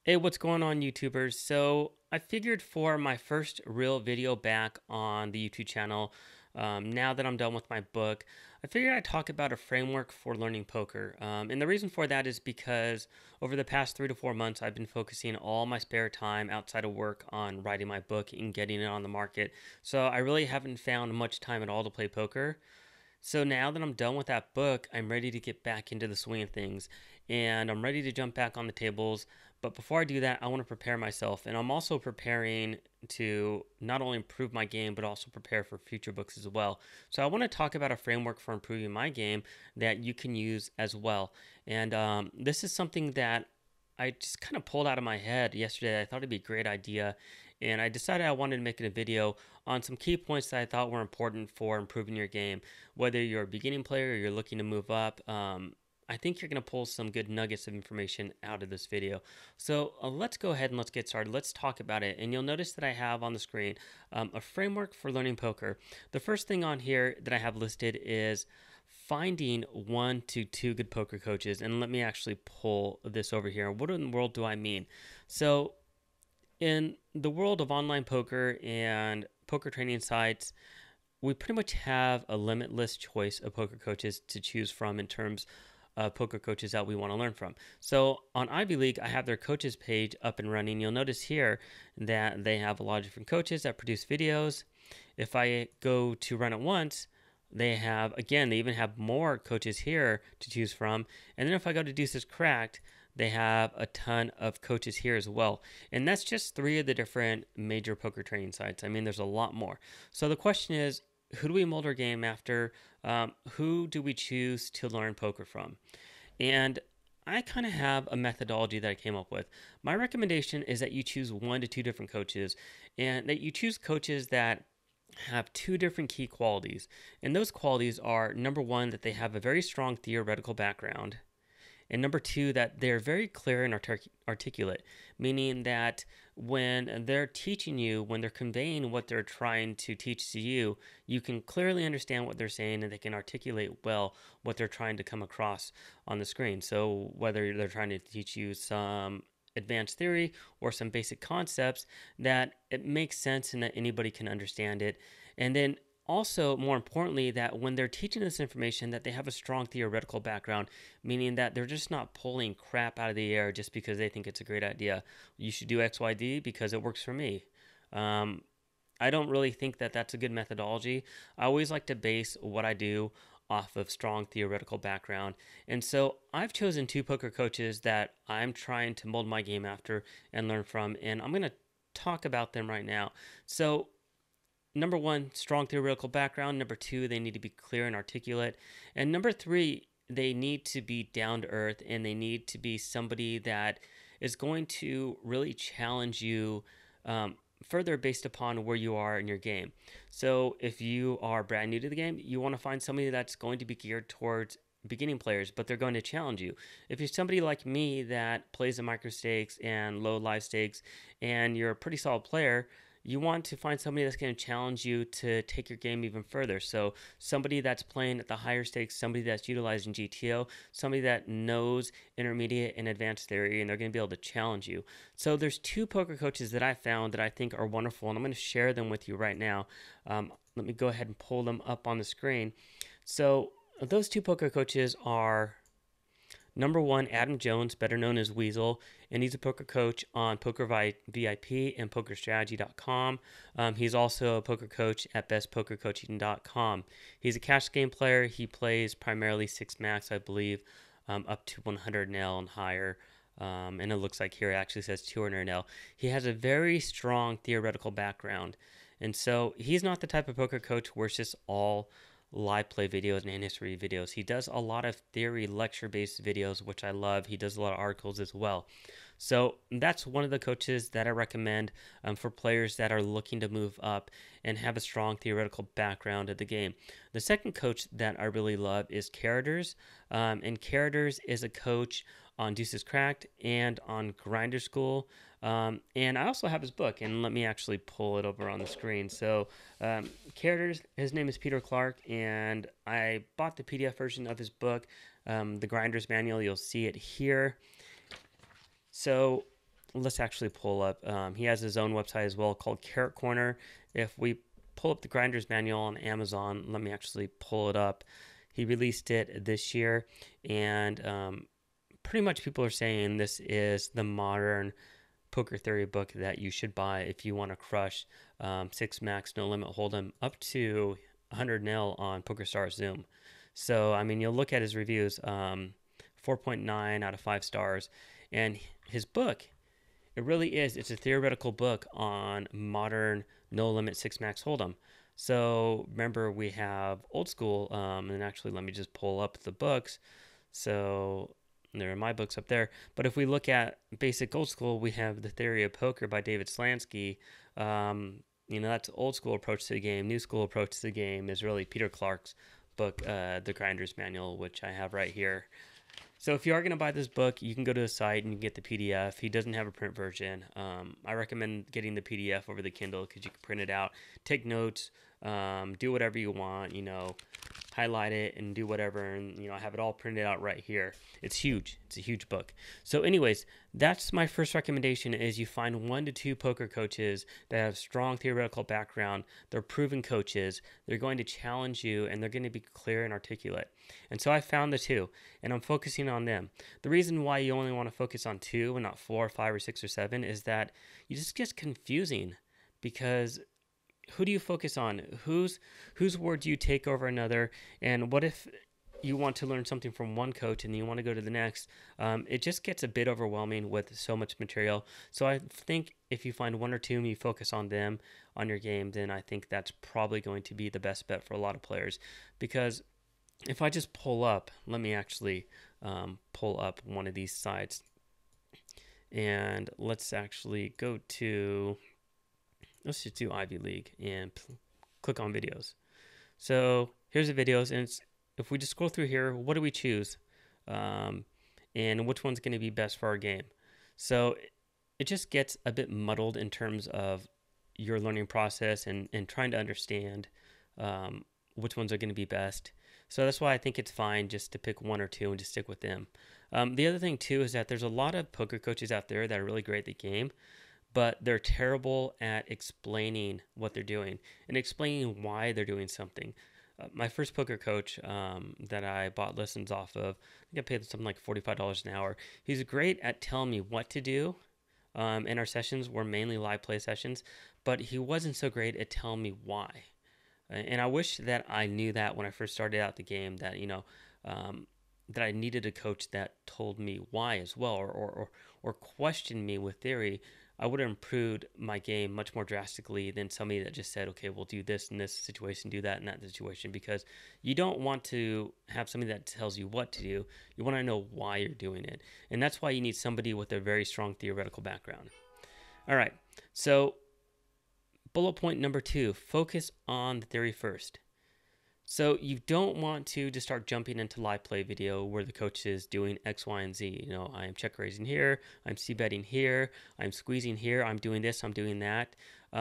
Hey, what's going on, YouTubers? So, I figured for my first real video back on the YouTube channel, now that I'm done with my book, I figured I'd talk about a framework for learning poker. And the reason for that is because over the past 3 to 4 months, I've been focusing all my spare time outside of work on writing my book and getting it on the market. So, I really haven't found much time at all to play poker. So now that I'm done with that book, I'm ready to get back into the swing of things and I'm ready to jump back on the tables. But before I do that, I want to prepare myself. And I'm also preparing to not only improve my game, but also prepare for future books as well. So I want to talk about a framework for improving my game that you can use as well. And this is something that I just kind of pulled out of my head yesterday. I thought it'd be a great idea. And I decided I wanted to make it a video on some key points that I thought were important for improving your game. Whether you're a beginning player or you're looking to move up, I think you're going to pull some good nuggets of information out of this video. So let's go ahead and let's get started. Let's talk about it. And you'll notice that I have on the screen a framework for learning poker. The first thing on here that I have listed is finding 1 to 2 good poker coaches. And let me actually pull this over here. What in the world do I mean? So in the world of online poker and poker training sites, we pretty much have a limitless choice of poker coaches to choose from in terms of poker coaches that we want to learn from. So on Ivy League, I have their coaches page up and running. You'll notice here that they have a lot of different coaches that produce videos. If I go to Run It Once, they have, again, they even have more coaches here to choose from. And then if I go to Deuces Cracked, they have a ton of coaches here as well. And that's just 3 of the different major poker training sites. I mean, there's a lot more. So the question is, who do we mold our game after? Who do we choose to learn poker from? And I kind of have a methodology that I came up with. My recommendation is that you choose 1 to 2 different coaches and that you choose coaches that have 2 different key qualities. And those qualities are number 1, that they have a very strong theoretical background. And number 2, that they're very clear and articulate, meaning that when they're teaching you, when they're conveying what they're trying to teach to you, you can clearly understand what they're saying and they can articulate well what they're trying to come across on the screen. So whether they're trying to teach you some advanced theory or some basic concepts, that it makes sense and that anybody can understand it. And then also, more importantly, that when they're teaching this information, that they have a strong theoretical background, meaning that they're just not pulling crap out of the air just because they think it's a great idea. You should do XYZ because it works for me. Um, I don't really think that that's a good methodology. I always like to base what I do off of strong theoretical background. And so I've chosen 2 poker coaches that I'm trying to mold my game after and learn from, and I'm going to talk about them right now. So number 1, strong theoretical background. Number 2, they need to be clear and articulate. And number 3, they need to be down to earth and they need to be somebody that is going to really challenge you further based upon where you are in your game. So if you are brand new to the game, you want to find somebody that's going to be geared towards beginning players, but they're going to challenge you. If you're somebody like me that plays the micro stakes and low live stakes and you're a pretty solid player, you want to find somebody that's going to challenge you to take your game even further. So somebody that's playing at the higher stakes, somebody that's utilizing GTO, somebody that knows intermediate and advanced theory, and they're going to be able to challenge you. So there's 2 poker coaches that I found that I think are wonderful, and I'm going to share them with you right now. Let me go ahead and pull them up on the screen. So those 2 poker coaches are number 1, Adam Jones, better known as Weasel, and he's a poker coach on Poker VIP and PokerStrategy.com. He's also a poker coach at BestPokerCoaching.com. He's a cash game player. He plays primarily 6 max, I believe, up to 100 NL and higher. And it looks like here it actually says 200 NL. He has a very strong theoretical background. And so he's not the type of poker coach where it's just all live play videos and history videos. He does a lot of theory lecture based videos, which I love. He does a lot of articles as well. So that's one of the coaches that I recommend for players that are looking to move up and have a strong theoretical background of the game. The second coach that I really love is Carruthers. And Carruthers is a coach on Deuces Cracked and on Grinder School. And I also have his book, and let me actually pull it over on the screen. So, Carruthers, his name is Peter Clark, and I bought the PDF version of his book, The Grinder's Manual. You'll see it here. So let's actually pull up. He has his own website as well called Carrot Corner. If we pull up the Grinder's Manual on Amazon, let me actually pull it up. He released it this year, and pretty much people are saying this is the modern poker theory book that you should buy if you want to crush six max no limit hold'em up to 100 nil on PokerStars Zoom. So I mean, you'll look at his reviews, 4.9 out of 5 stars, and his book, it really is. It's a theoretical book on modern no limit six max hold'em. So remember, we have old school, and actually, let me just pull up the books. So there are my books up there. But if we look at basic old school, we have The Theory of Poker by David Slansky. That's old school approach to the game. New school approach to the game is really Peter Clark's book, The Grinder's Manual, which I have right here. So if you are going to buy this book, you can go to the site and you can get the PDF. He doesn't have a print version. I recommend getting the PDF over the Kindle because you can print it out, take notes, do whatever you want, highlight it and do whatever, and have it all printed out right here. It's huge. It's a huge book. So anyways, that's my first recommendation, is you find 1 to 2 poker coaches that have strong theoretical background. They're proven coaches. They're going to challenge you, and they're going to be clear and articulate. And so I found the 2, and I'm focusing on them. The reason why you only want to focus on 2 and not 4, 5, or 6, or 7 is that it just gets confusing, because who do you focus on? Whose word do you take over another? And what if you want to learn something from one coach and you want to go to the next? It just gets a bit overwhelming with so much material. So I think if you find 1 or 2 and you focus on them on your game, then I think that's probably going to be the best bet for a lot of players. Because if I just pull up, let me actually pull up one of these sites. And let's actually go to... Let's just do Ivy League and click on videos. So here's the videos, and if we just scroll through here, what do we choose? And which one's going to be best for our game? So it just gets a bit muddled in terms of your learning process and trying to understand which ones are going to be best. So that's why I think it's fine just to pick 1 or 2 and just stick with them. The other thing too is that there's a lot of poker coaches out there that are really great at the game, but they're terrible at explaining what they're doing and explaining why they're doing something. My first poker coach that I bought lessons off of, I think I paid something like $45 an hour. He's great at telling me what to do. And our sessions were mainly live play sessions, but he wasn't so great at telling me why. And I wish that I knew that when I first started out the game, that, that I needed a coach that told me why as well, or questioned me with theory. I would have improved my game much more drastically than somebody that just said, okay, we'll do this in this situation, do that in that situation, because you don't want to have somebody that tells you what to do. You want to know why you're doing it. And that's why you need somebody with a very strong theoretical background. All right, so bullet point number 2, focus on the theory first. So you don't want to just start jumping into live play video where the coach is doing X, Y, and Z. I am check raising here, I'm c-betting here, I'm squeezing here, I'm doing this, I'm doing that.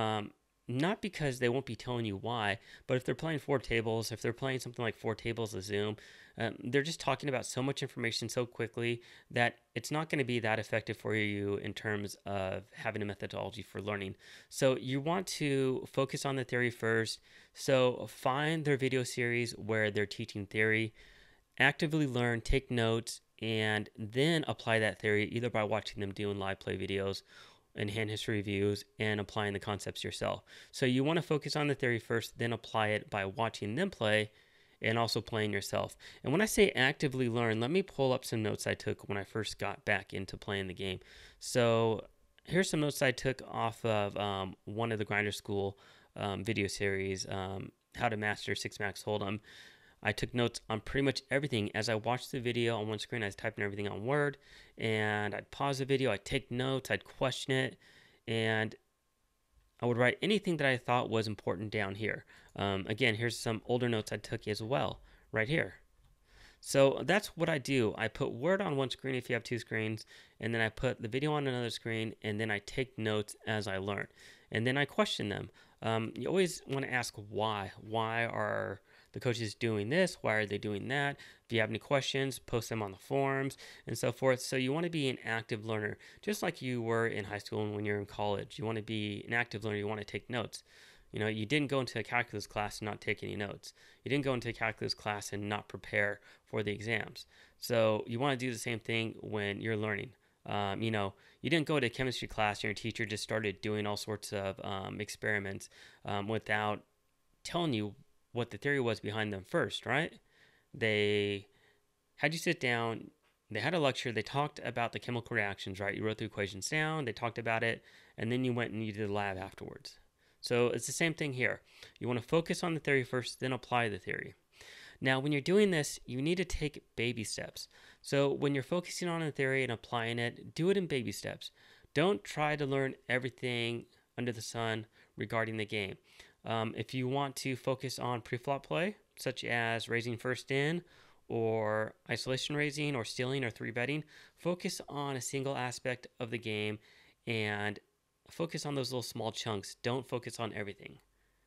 Not because they won't be telling you why, but if they're playing 4 tables, if they're playing something like 4 tables of Zoom, they're just talking about so much information so quickly that it's not going to be that effective for you in terms of having a methodology for learning. So you want to focus on the theory first. So find their video series where they're teaching theory, actively learn, take notes, and then apply that theory either by watching them doing live play videos and hand history reviews and applying the concepts yourself. So you want to focus on the theory first, then apply it by watching them play and also playing yourself. And when I say actively learn, let me pull up some notes I took when I first got back into playing the game. So here's some notes I took off of one of the Grinder School video series, How to Master Six Max Hold'em. I took notes on pretty much everything. As I watched the video on one screen, I was typing everything on Word, and I'd pause the video, I'd take notes, I'd question it, and I would write anything that I thought was important down here. Again, here's some older notes I took as well, right here. So that's what I do. I put Word on one screen if you have 2 screens, and then I put the video on another screen, and then I take notes as I learn. And then I question them. You always want to ask why. Why are the coach is doing this, why are they doing that? If you have any questions, post them on the forums and so forth. So you want to be an active learner, just like you were in high school and when you're in college. You want to be an active learner. You want to take notes. You know, you didn't go into a calculus class and not take any notes. You didn't go into a calculus class and not prepare for the exams. So you want to do the same thing when you're learning. You know, you didn't go to a chemistry class and your teacher just started doing all sorts of experiments without telling you what the theory was behind them first, right? They had you sit down, they had a lecture, they talked about the chemical reactions, right? You wrote the equations down, they talked about it, and then you went and you did the lab afterwards. So it's the same thing here. You want to focus on the theory first, then apply the theory. Now, when you're doing this, you need to take baby steps. So when you're focusing on a theory and applying it, do it in baby steps. Don't try to learn everything under the sun regarding the game. If you want to focus on pre-flop play, such as raising first in, or isolation raising, or stealing, or 3-betting, focus on a single aspect of the game and focus on those little small chunks. Don't focus on everything.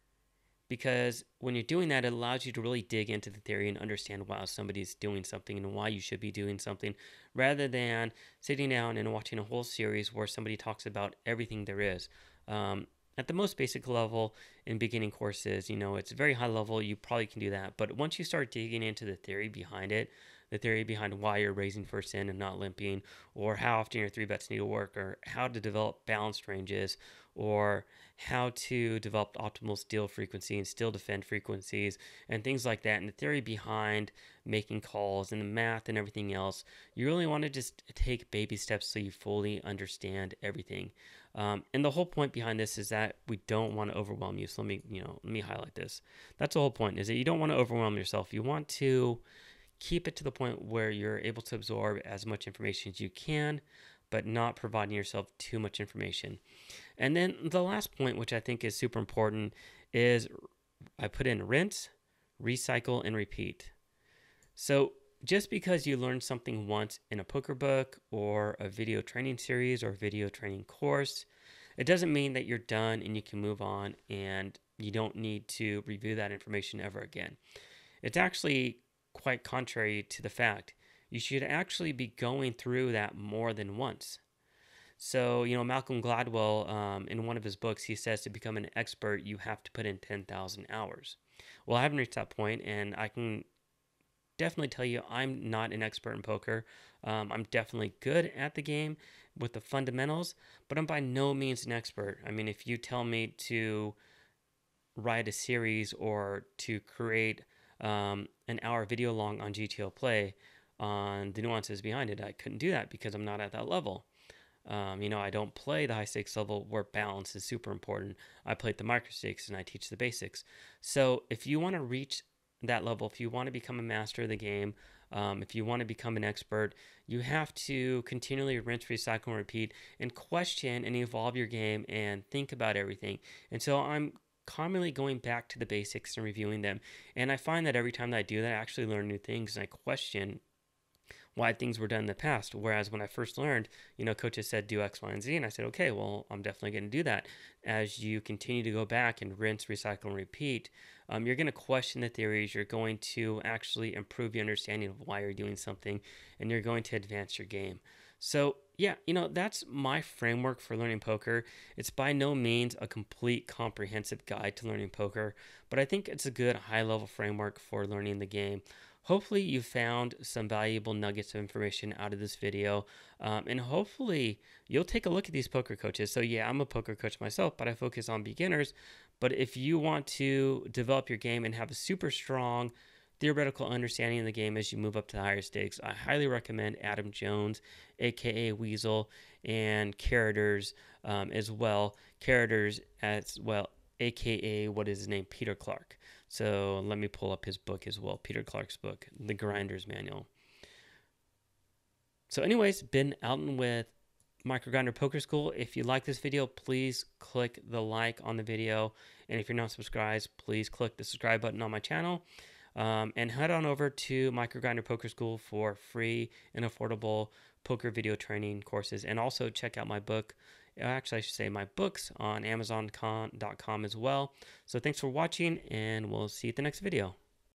Because when you're doing that, it allows you to really dig into the theory and understand why somebody's doing something and why you should be doing something, rather than sitting down and watching a whole series where somebody talks about everything there is. At the most basic level in beginning courses, you know, it's very high level, you probably can do that. But once you start digging into the theory behind it, the theory behind why you're raising first in and not limping, or how often your 3-bets need to work, or how to develop balanced ranges, or how to develop optimal steal frequency and steal defend frequencies, and things like that, and the theory behind making calls and the math and everything else, you really want to just take baby steps so you fully understand everything. And the whole point behind this is that we don't want to overwhelm you. So let me highlight this. That's the whole point, is that you don't want to overwhelm yourself. You want to keep it to the point where you're able to absorb as much information as you can, but not providing yourself too much information. And then the last point, which I think is super important, is I put in rinse, recycle, and repeat. So just because you learned something once in a poker book or a video training series or video training course, it doesn't mean that you're done and you can move on and you don't need to review that information ever again. It's actually quite contrary to the fact. You should actually be going through that more than once. So, you know, Malcolm Gladwell, in one of his books, he says to become an expert, you have to put in 10,000 hours. Well, I haven't reached that point, and I can definitely tell you I'm not an expert in poker. I'm definitely good at the game with the fundamentals, but I'm by no means an expert. I mean, if you tell me to write a series or to create an hour video long on GTO Play on the nuances behind it, I couldn't do that because I'm not at that level. You know, I don't play the high stakes level where balance is super important. I play at the micro stakes and I teach the basics. So if you want to reach that level, if you want to become a master of the game, if you want to become an expert, you have to continually rinse, recycle, and repeat, and question and evolve your game and think about everything. And so I'm commonly going back to the basics and reviewing them. And I find that every time that I do that, I actually learn new things and I question why things were done in the past. Whereas when I first learned, you know, coaches said do X, Y, and Z, and I said, okay, well, I'm definitely going to do that. As you continue to go back and rinse, recycle, and repeat, you're going to question the theories. You're going to actually improve your understanding of why you're doing something, and you're going to advance your game. So yeah, you know, that's my framework for learning poker. It's by no means a complete comprehensive guide to learning poker, but I think it's a good high-level framework for learning the game. Hopefully you found some valuable nuggets of information out of this video, and hopefully you'll take a look at these poker coaches. So yeah, I'm a poker coach myself, but I focus on beginners. But if you want to develop your game and have a super strong theoretical understanding of the game as you move up to the higher stakes, I highly recommend Adam Jones, aka Weasel, and Carruthers as well. Carruthers as well, aka what is his name, Peter Clark. So let me pull up his book as well, Peter Clark's book, The Grinder's Manual. So anyways, Ben Alton with Micro Grinder Poker School. If you like this video, please click the like on the video. And if you're not subscribed, please click the subscribe button on my channel. And head on over to Micro Grinder Poker School for free and affordable poker video training courses. And also check out my book. Actually, I should say my books on Amazon.com as well. So thanks for watching, and we'll see you at the next video.